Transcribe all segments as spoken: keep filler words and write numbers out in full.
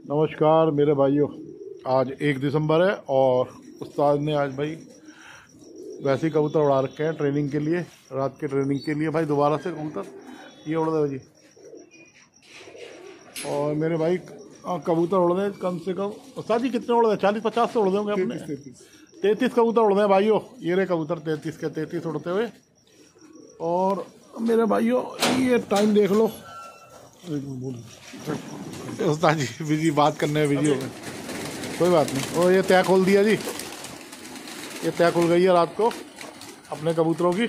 नमस्कार मेरे भाइयों, आज एक दिसंबर है और उस्ताद ने आज भाई वैसे ही कबूतर उड़ा रखे हैं ट्रेनिंग के लिए, रात के ट्रेनिंग के लिए भाई। दोबारा से कबूतर ये उड़ रहे जी। और मेरे भाई कबूतर उड़ रहे हैं कम से कम। उस्ताद जी कितने उड़ रहे हैं? चालीस पचास से उड़ रहे होंगे अपने। तैंतीस कबूतर उड़ रहे हैं भाइयों। ये रहे कबूतर तैंतीस के तैंतीस उड़ते हुए। और मेरे भाइयों ये टाइम देख लो। उस्ताद जी बिजी बात करने में बिजी हो गए, कोई बात नहीं। और ये तय खोल दिया जी, ये तय खुल गई है रात को अपने कबूतरों की।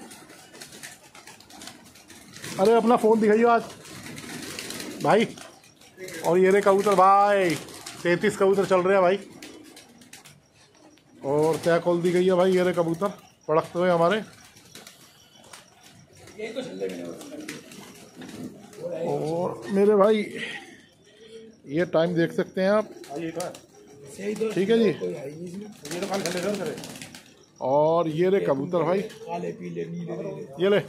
अरे अपना फ़ोन दिखाइए आज भाई। और ये रे कबूतर भाई, तैंतीस कबूतर चल रहे हैं भाई और तय खोल दी गई है भाई। ये रे कबूतर पड़कते हुए हमारे। और मेरे भाई ये टाइम देख सकते हैं आप, ठीक है जी। और ये रे कबूतर भाई, ये ले।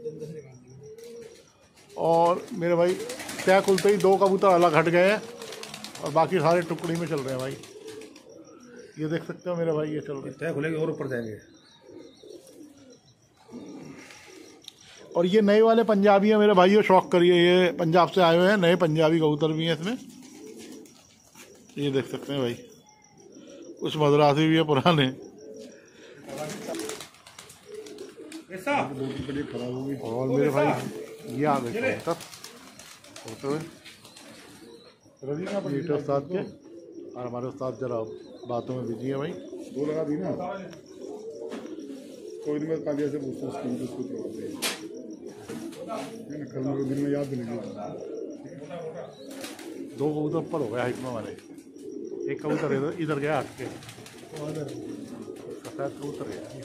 और मेरे भाई तय खुलते ही दो कबूतर अलग हट गए हैं और बाकी सारे टुकड़ी में चल रहे हैं भाई। ये देख सकते हो मेरे भाई, ये चल रहे हैं। तय खुलेंगे और ऊपर जाएंगे। और ये नए वाले पंजाबी हैं मेरे भाइयों, शौक करिए। ये पंजाब से आए हुए हैं, नए पंजाबी कबूतर भी हैं इसमें। ये देख सकते हैं भाई, कुछ मद्रासी भी है पुराने। और मेरे भाई ये आ गए कबूतर होते हुए मीठे उस्ताद के। और हमारे उस्ताद जरा बातों में बिजी है भाई। दो लगा दी ना, कोई दिन में कालिया से पूछता उसकी उसको करवाते हैं। कल मेरे दिन में याद दिलाएंगे। दो कबूतर ऊपर हो गए हाइट में हमारे। एक कबूतर इधर इधर गया हट के, सफेद कबूतर गया।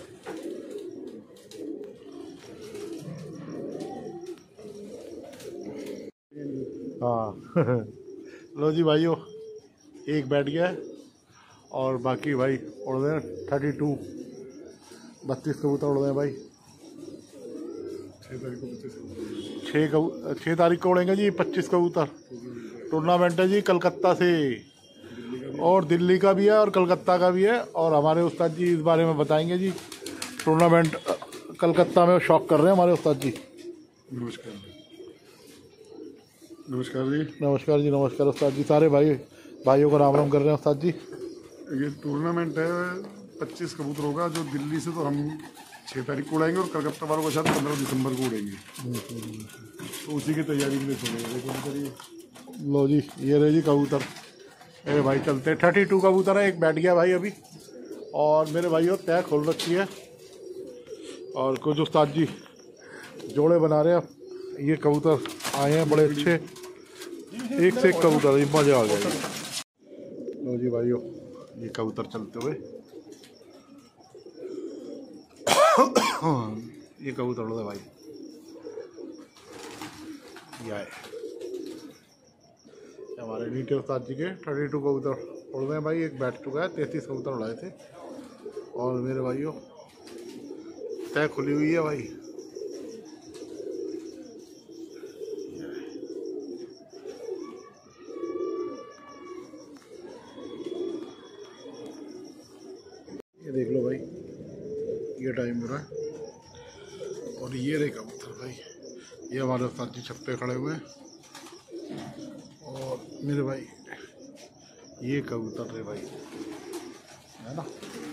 हाँ लो जी भाइयों, एक बैठ गया है और बाकी भाई उड़ रहे हैं थर्टी टू बत्तीस कबूतर उड़ रहे हैं भाई। छः कबू छः तारीख को उड़ेंगे जी पच्चीस कबूतर। टूर्नामेंट है जी कलकत्ता से, और दिल्ली का भी है और कलकत्ता का भी है। और हमारे उस्ताद जी इस बारे में बताएंगे जी। टूर्नामेंट कलकत्ता में शौक कर रहे हैं हमारे उस्ताद जी। नमस्कार नमस्कार जी। नमस्कार जी, नमस्कार उस्ताद जी। सारे भाई भाइयों को राम राम कर रहे हैं उस्ताद जी। ये टूर्नामेंट है पच्चीस कबूतरों का, जो दिल्ली से तो हम छः तारीख को उड़ाएंगे और कलकत्ता वालों के साथ पंद्रह दिसंबर को उड़ेंगे। तो उसी की तैयारी के लिए छोड़ेंगे। लो जी ये रहे जी कबूतर। अरे भाई चलते थर्टी टू कबूतर है, एक बैठ गया भाई अभी। और मेरे भाइयों तय खोल रखी है और कुछ उस्ताद जी जोड़े बना रहे हैं। ये कबूतर आए हैं बड़े अच्छे, एक से एक कबूतर, ये मजा आ गया। लो जी भाइयों ये कबूतर चलते हुए ये कबूतर उड़ रहे भाई। ये आए हमारे नीचे उस्ताद जी के थर्टी टू कबूतर उड़ रहे हैं भाई। एक बैठ चुका है, तैंतीस कबूतर उड़ाए थे। और मेरे भाइयों तय खुली हुई है भाई। ये देख लो भाई, ये टाइम हो रहा है। और ये रहे कबूतर भाई, ये हमारे उस्ताद जी छत पे खड़े हुए हैं। और मेरे भाई ये कबूतर रे भाई, है ना।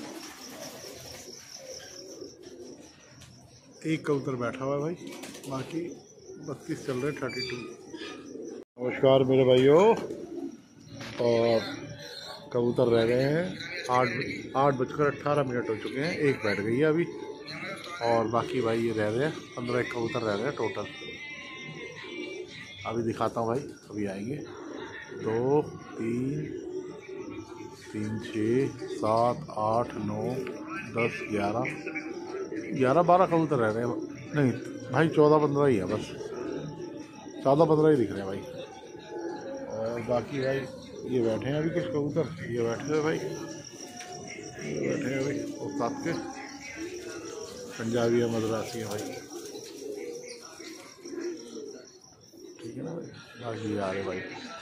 एक कबूतर बैठा हुआ है भाई, बाकी बत्तीस चल रहे थर्टी टू। नमस्कार मेरे भाइयों। और कबूतर रह गए हैं आठ आठ बजकर अट्ठारह मिनट हो चुके हैं। एक बैठ गई है अभी और बाकी भाई ये रह रहे हैं पंद्रह एक कबूतर रह रहे हैं टोटल। अभी दिखाता हूँ भाई, अभी आएंगे। दो तीन तीन छः सात आठ नौ दस ग्यारह ग्यारह बारह कबूतर रह रहे हैं। नहीं भाई चौदह पंद्रह ही है बस, चौदह पंद्रह ही दिख रहे हैं भाई। और बाकी भाई ये बैठे हैं अभी कुछ कबूतर, ये बैठे हैं भाई, ये बैठे हैं भाई उस्ताद के। पंजाबी है मद्रासी है भाई, ठीक है ना भाई। बाकी आ रहे भाई।